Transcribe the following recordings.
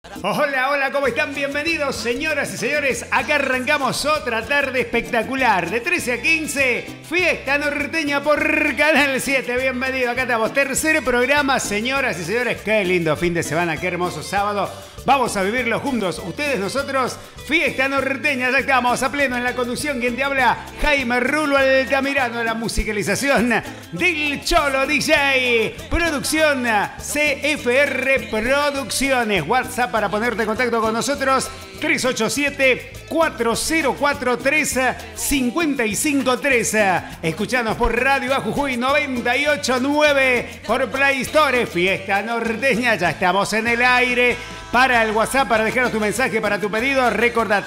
Hola, hola, ¿cómo están? Bienvenidos, señoras y señores. Acá arrancamos otra tarde espectacular. De 13 a 15, Fiesta Norteña por Canal 7. Bienvenido, acá estamos. Tercer programa, señoras y señores. Qué lindo fin de semana, qué hermoso sábado. Vamos a vivirlo juntos, ustedes, nosotros. Fiesta Norteña, ya estamos a pleno en la conducción. Quien te habla, Jaime Rulo Altamirano, la musicalización del Cholo DJ. Producción CFR Producciones. WhatsApp para ponerte en contacto con nosotros, 387-4043-553. Escuchanos por Radio A Jujuy 98.9, por Play Store. Fiesta Norteña, ya estamos en el aire. Para el WhatsApp, para dejarnos tu mensaje, para tu pedido, recordá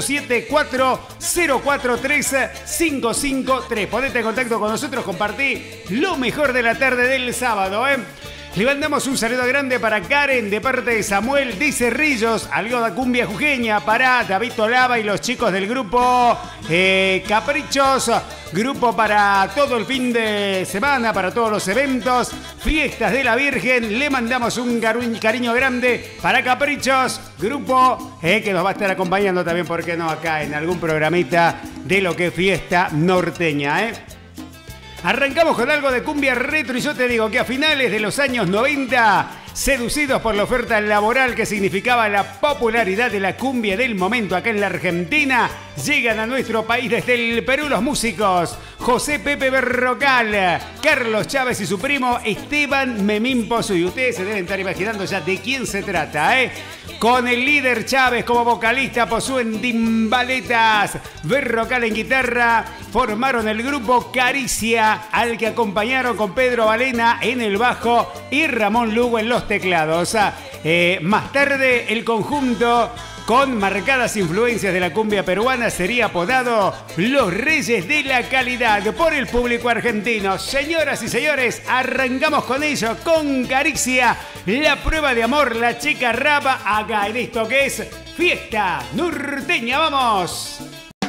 387-4043-553. Ponete en contacto con nosotros, compartí lo mejor de la tarde del sábado, Le mandamos un saludo grande para Karen de parte de Samuel de Cerrillos, algo de cumbia jujeña, para David Tolava y los chicos del grupo Caprichos, grupo para todo el fin de semana, para todos los eventos, fiestas de la Virgen. Le mandamos un cariño grande para Caprichos, grupo que nos va a estar acompañando también, ¿por qué no?, acá en algún programita de lo que es Fiesta Norteña, Arrancamos con algo de cumbia retro y yo te digo que a finales de los años 90, seducidos por la oferta laboral que significaba la popularidad de la cumbia del momento acá en la Argentina, llegan a nuestro país desde el Perú los músicos José Pepe Berrocal, Carlos Chávez y su primo Esteban Memín Pozuy. Ustedes se deben estar imaginando ya de quién se trata, Con el líder Chávez como vocalista, Pozuy en timbaletas, Berrocal en guitarra, formaron el grupo Caricia, al que acompañaron con Pedro Valena en el bajo y Ramón Lugo en los teclados. Más tarde, el conjunto, con marcadas influencias de la cumbia peruana, sería apodado Los Reyes de la Calidad por el público argentino. Señoras y señores, arrancamos con ello, con Caricia, La Prueba de Amor, la chica rapa, acá en esto que es Fiesta Norteña. ¡Vamos!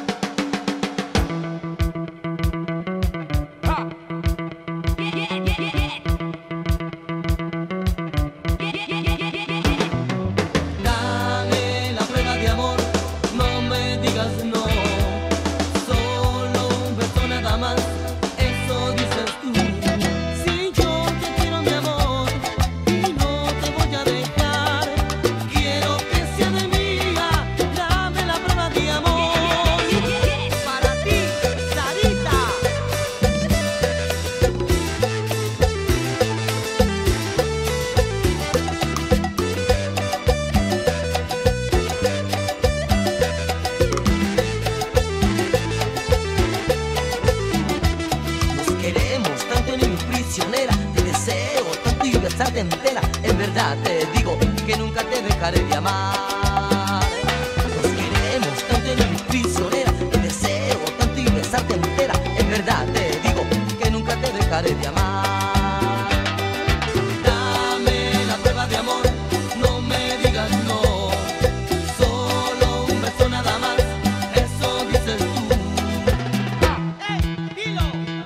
Entera, en verdad te digo que nunca te dejaré de amar. Nos queremos tanto en mi prisionera, te deseo tanto y besarte entera, en verdad te digo que nunca te dejaré de amar. Dame la prueba de amor, no me digas no, solo un beso nada más, eso dices tú. Dilo.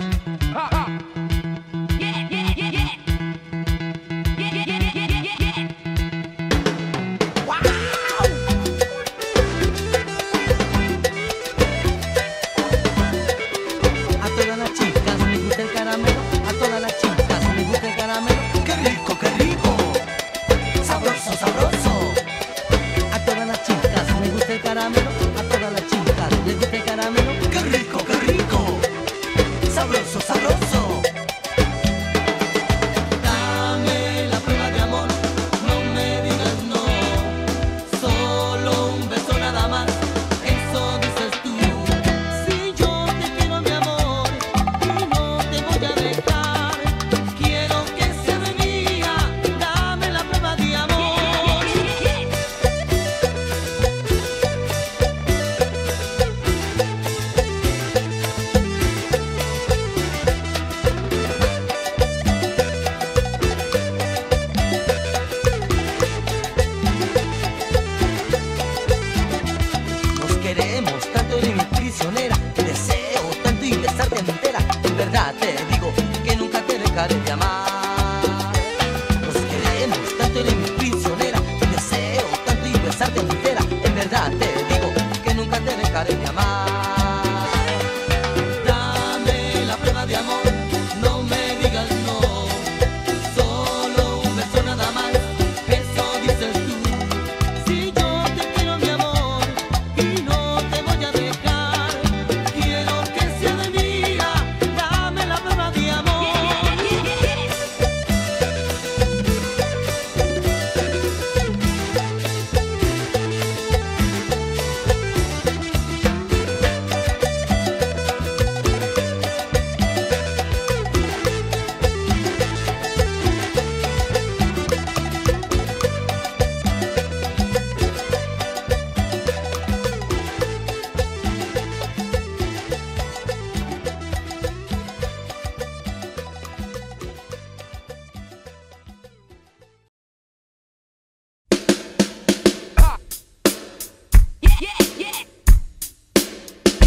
dejaré de amar. Nos queremos tanto, eres mi prisionera, te deseo tanto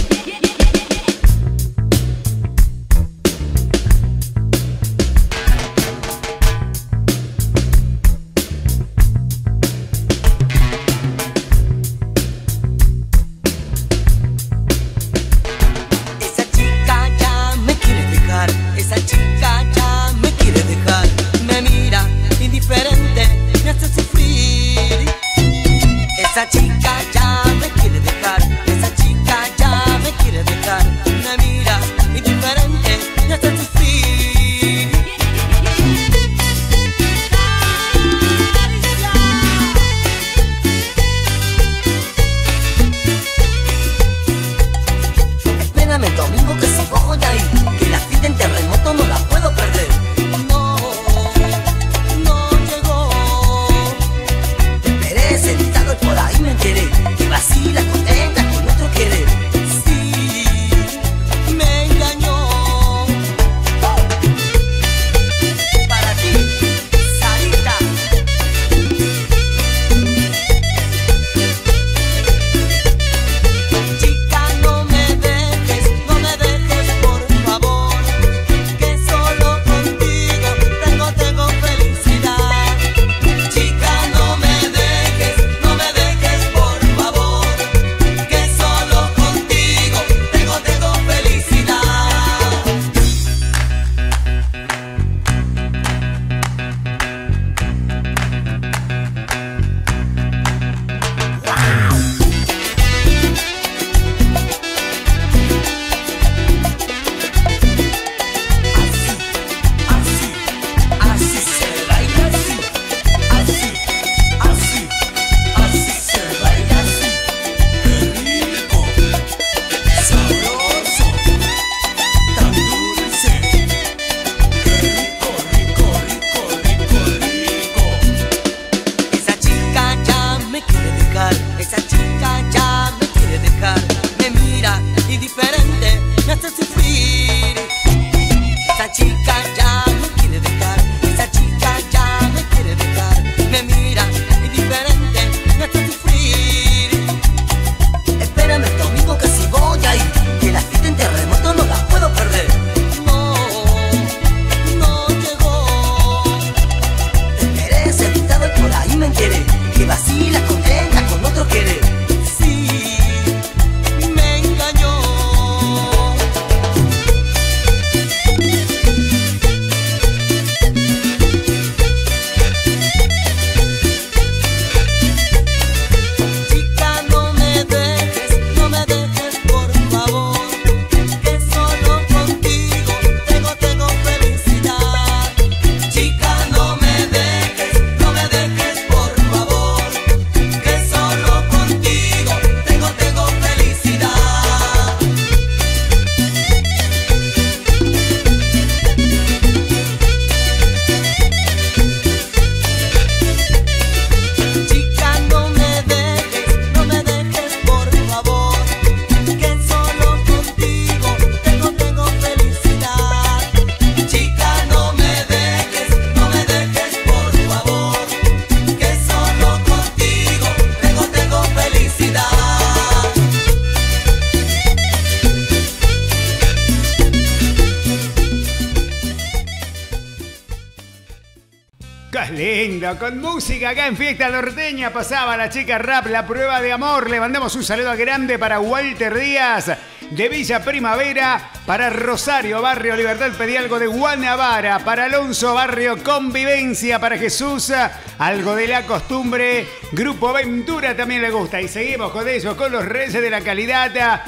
Lindo, con música acá en Fiesta Norteña pasaba la chica rap, La Prueba de Amor. Le mandamos un saludo grande para Walter Díaz de Villa Primavera, para Rosario, Barrio Libertad, pedí algo de Guanabara, para Alonso, Barrio Convivencia, para Jesús, algo de La Costumbre, Grupo Ventura también le gusta. Y seguimos con ellos, con los Reyes de la Calidad.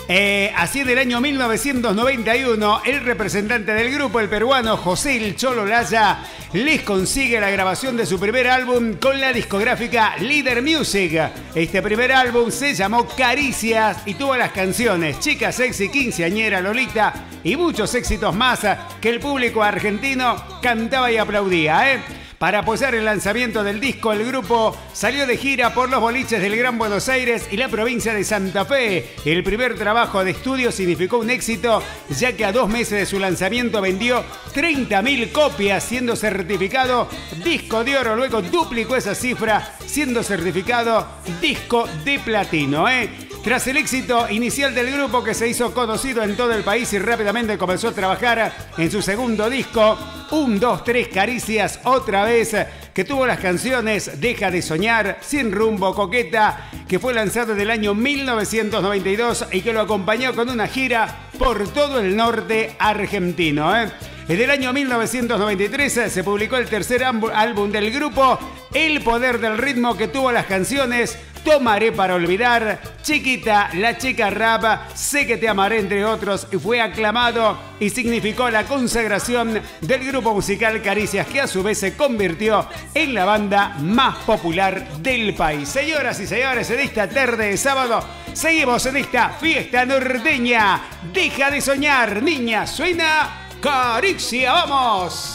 Así en el año 1991, el representante del grupo, el peruano José El Cholo Laya, les consigue la grabación de su primer álbum con la discográfica Líder Music. Este primer álbum se llamó Caricias y tuvo las canciones Chica Sexy, Quinceañera, Lolita y muchos éxitos más que el público argentino cantaba y aplaudía, Para apoyar el lanzamiento del disco, el grupo salió de gira por los boliches del Gran Buenos Aires y la provincia de Santa Fe. El primer trabajo de estudio significó un éxito, ya que a 2 meses de su lanzamiento vendió 30.000 copias, siendo certificado disco de oro. Luego duplicó esa cifra, siendo certificado disco de platino. Tras el éxito inicial del grupo, que se hizo conocido en todo el país y rápidamente comenzó a trabajar en su segundo disco, 1, 2, 3 Caricias otra vez, que tuvo las canciones Deja de soñar, Sin rumbo, Coqueta, que fue lanzado en el año 1992 y que lo acompañó con una gira por todo el norte argentino. En el año 1993 se publicó el tercer álbum del grupo, El Poder del Ritmo, que tuvo las canciones Tomaré para olvidar, Chiquita, La Chica Rap, Sé que te amaré, entre otros, y fue aclamado y significó la consagración del grupo musical Caricias, que a su vez se convirtió en la banda más popular del país. Señoras y señores, en esta tarde de sábado seguimos en esta fiesta norteña. Deja de soñar, niña, suena Caricia, ¡vamos!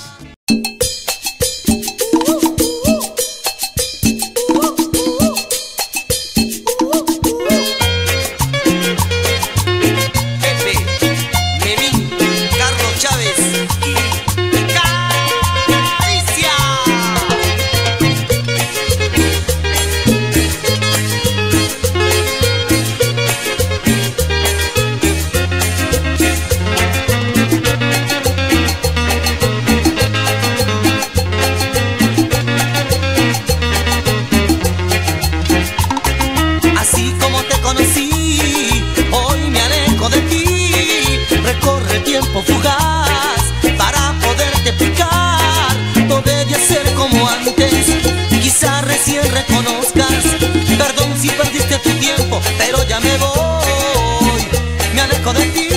Fugaz para poderte picar, no debía ser como antes, quizá recién reconozcas. Perdón si perdiste tu tiempo, pero ya me voy, me alejo de ti.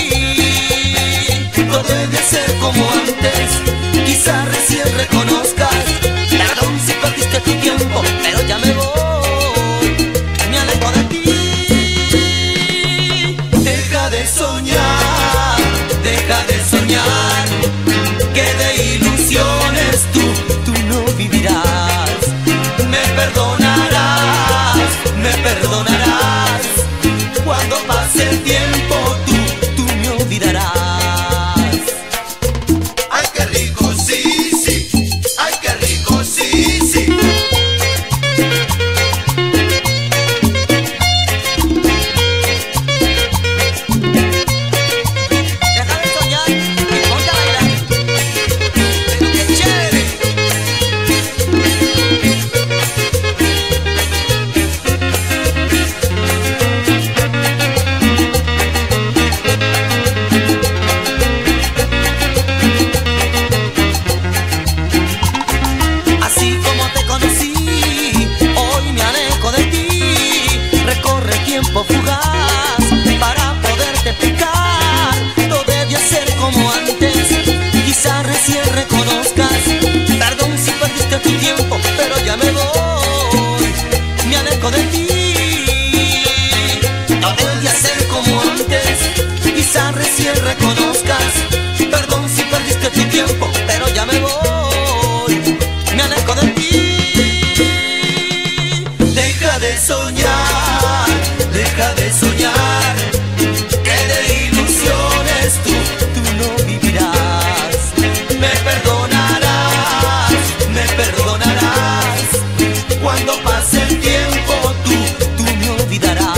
No debía ser como antes, quizá recién reconozcas. Perdón si perdiste tu tiempo, pero ya me voy, me alejo de ti. Deja de soñar, deja de soñar, que de ilusiones tú no vivirás. Me perdonarás cuando pase el tiempo tú me olvidarás. Ay, qué rico, sí, sí, ay, qué rico, sí, sí. Fugaz para poderte picar, no debía ser como antes, quizá recién reconozcas. Perdón si perdiste tu tiempo, pero ya me voy, me alejo de ti. No debía ser como antes, quizá recién reconozcas. Perdón si perdiste tu tiempo, pero ya me voy, me alejo de ti. Deja de soñar, deja de soñar, que de ilusiones tú no vivirás. Me perdonarás cuando pase el tiempo tú me olvidarás.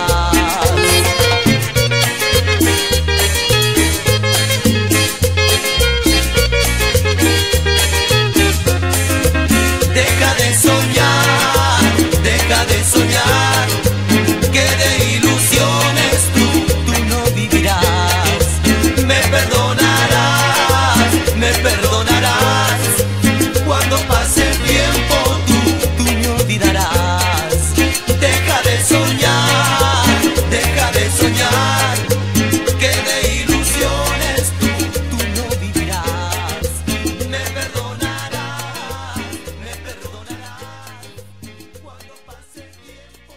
Deja de soñar, deja de soñar, que de ilusiones tú no vivirás. Me perdonarás cuando pase el tiempo tú me olvidarás. Deja de soñar, que de ilusiones tú no vivirás. Me perdonarás cuando pase el tiempo.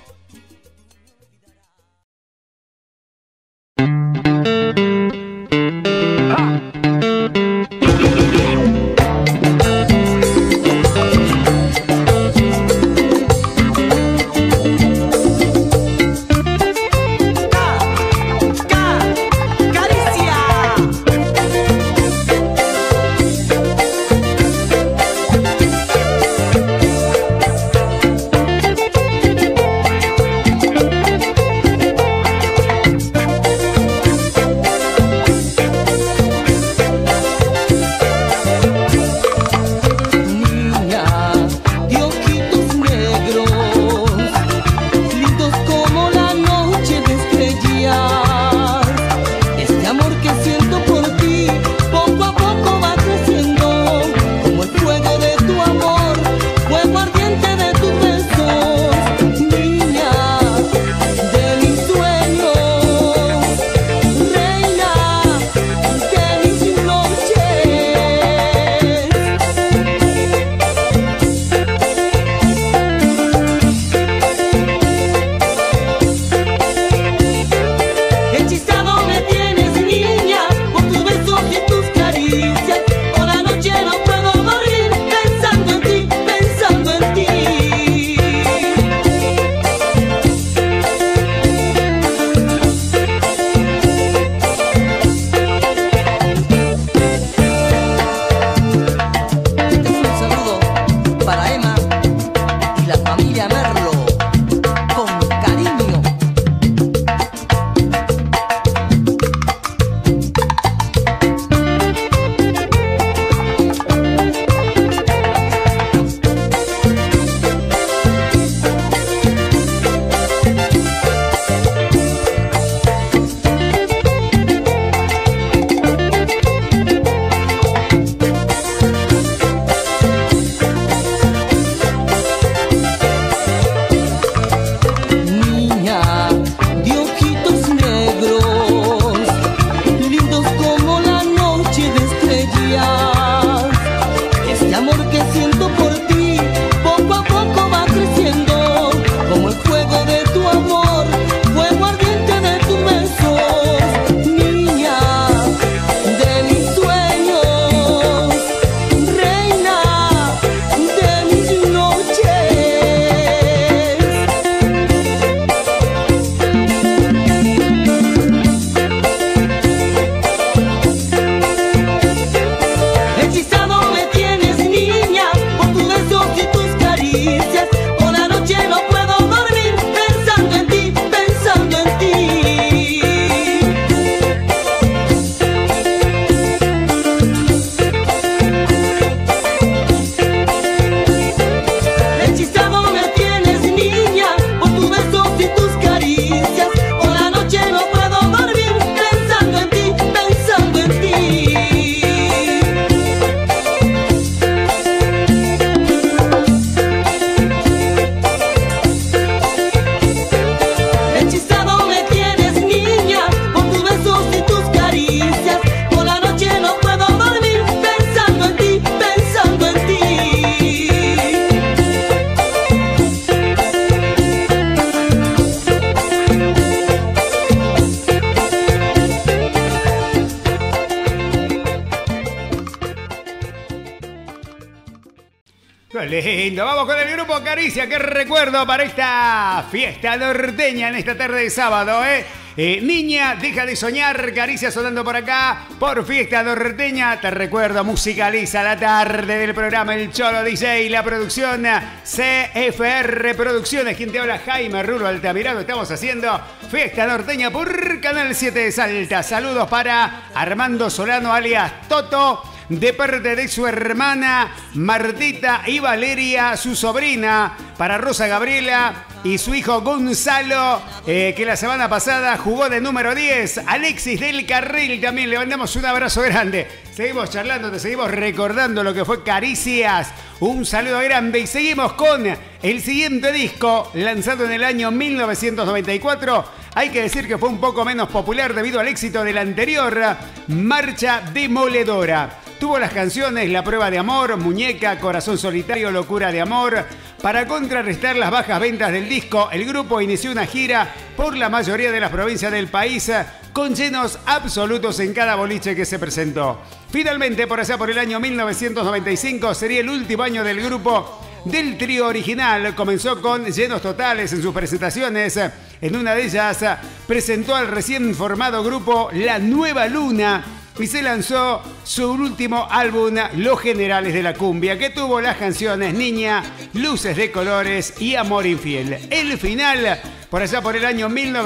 Qué lindo. Vamos con el grupo Caricia. Qué recuerdo para esta fiesta norteña en esta tarde de sábado, ¿eh? Niña, deja de soñar. Caricia sonando por acá por Fiesta Norteña. Te recuerdo, musicaliza la tarde del programa El Cholo DJ, la producción CFR Producciones. Quien te habla, Jaime Rulo Altamirano. Estamos haciendo Fiesta Norteña por Canal 7 de Salta. Saludos para Armando Solano alias Toto, de parte de su hermana Martita y Valeria, su sobrina, para Rosa Gabriela y su hijo Gonzalo, que la semana pasada jugó de número 10. Alexis del Carril también, le mandamos un abrazo grande. Seguimos charlando, te seguimos recordando lo que fue Caricias. Un saludo grande y seguimos con el siguiente disco, lanzado en el año 1994. Hay que decir que fue un poco menos popular debido al éxito del anterior, Marcha Demoledora. Tuvo las canciones La Prueba de Amor, Muñeca, Corazón Solitario, Locura de Amor. Para contrarrestar las bajas ventas del disco, el grupo inició una gira por la mayoría de las provincias del país, con llenos absolutos en cada boliche que se presentó. Finalmente, por allá por el año 1995, sería el último año del grupo del trío original. Comenzó con llenos totales en sus presentaciones. En una de ellas presentó al recién formado grupo La Nueva Luna y se lanzó su último álbum, Los Generales de la Cumbia, que tuvo las canciones Niña, Luces de Colores y Amor Infiel. El final, por allá por el año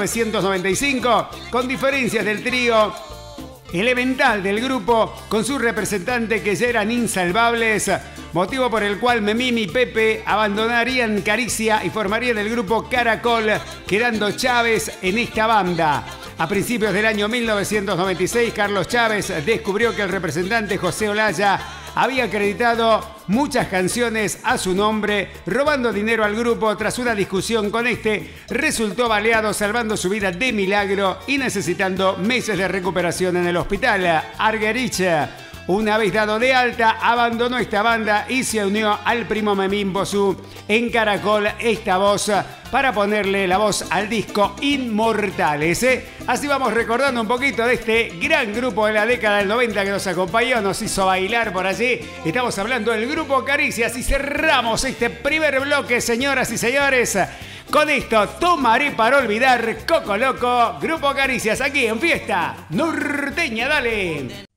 1995, con diferencias del trío elemental del grupo con su representante, que ya eran insalvables, motivo por el cual Memín y Pepe abandonarían Caricia y formarían el grupo Caracol, quedando Chávez en esta banda. A principios del año 1996, Carlos Chávez descubrió que el representante José Olaya había acreditado muchas canciones a su nombre, robando dinero al grupo. Tras una discusión con este, resultó baleado, salvando su vida de milagro y necesitando meses de recuperación en el hospital. Argerich, una vez dado de alta, abandonó esta banda y se unió al primo Memín Bosú en Caracol, esta voz, para ponerle la voz al disco Inmortales. Así vamos recordando un poquito de este gran grupo de la década del 90 que nos acompañó, nos hizo bailar por allí. Estamos hablando del grupo Caricias y cerramos este primer bloque, señoras y señores. Con esto, Tomaré para olvidar, Coco Loco, Grupo Caricias, aquí en Fiesta Norteña, dale.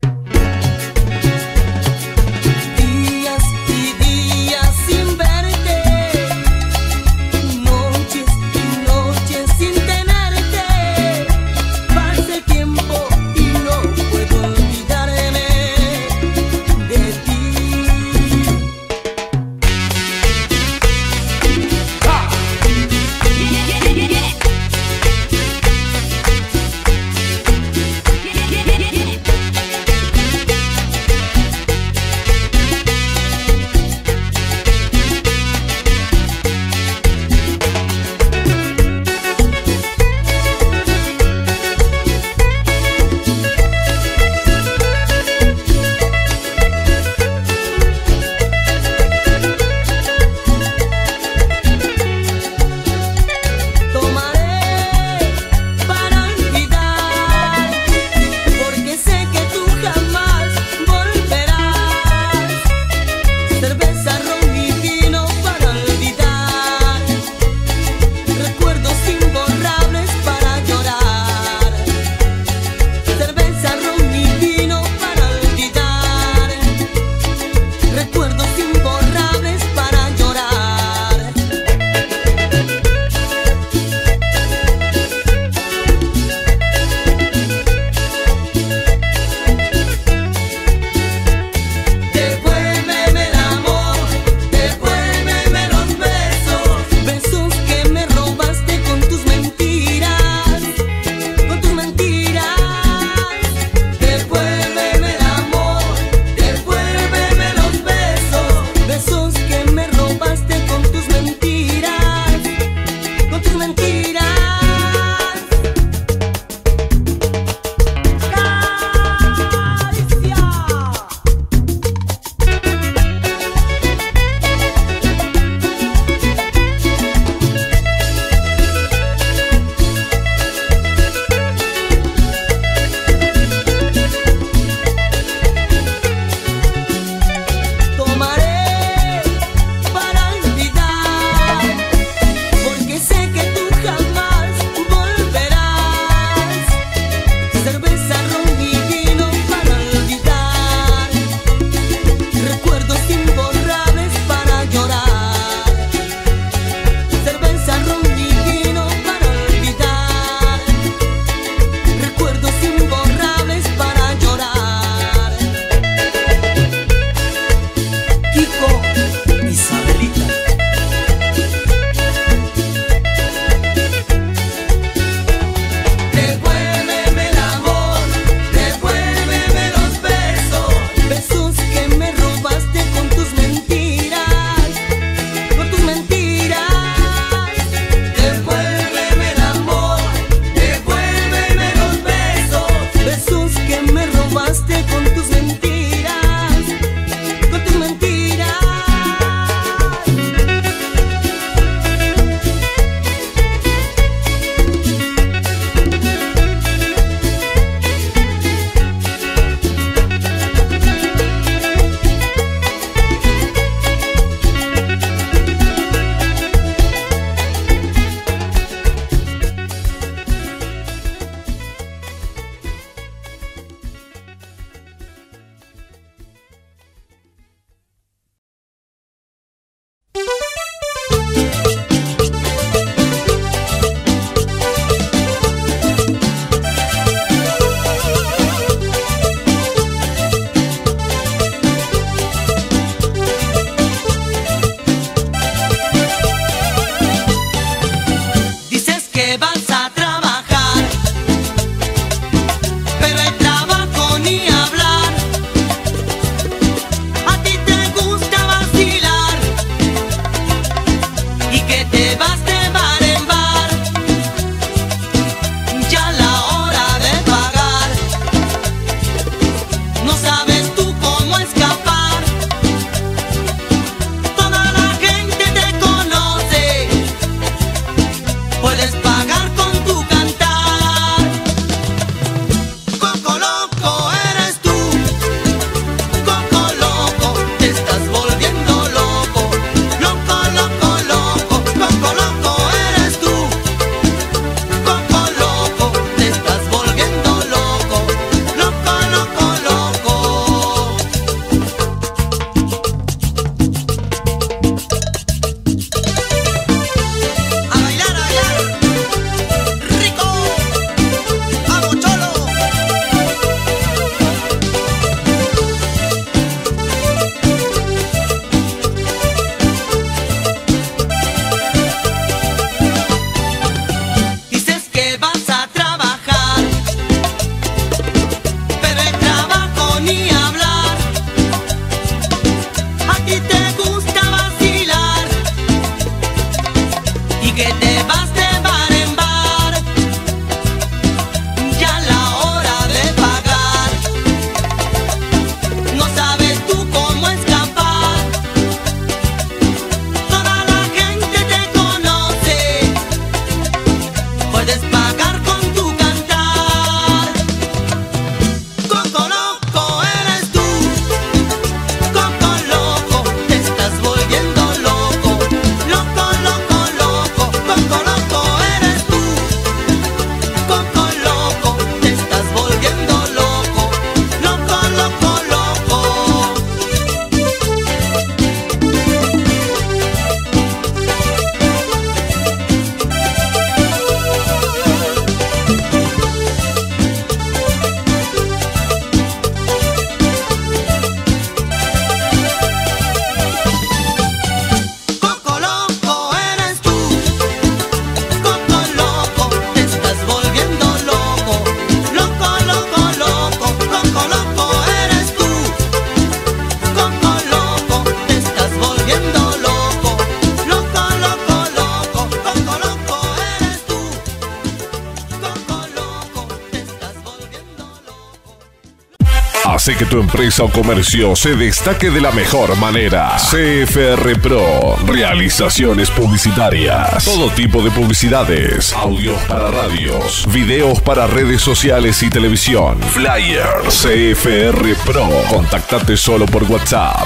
hace que tu empresa o comercio se destaque de la mejor manera. CFR Pro, realizaciones publicitarias. Todo tipo de publicidades, audios para radios, videos para redes sociales y televisión, flyers. CFR Pro. Contactate solo por WhatsApp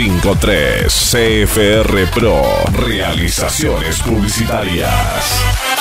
3874-043553. CFR Pro, realizaciones publicitarias.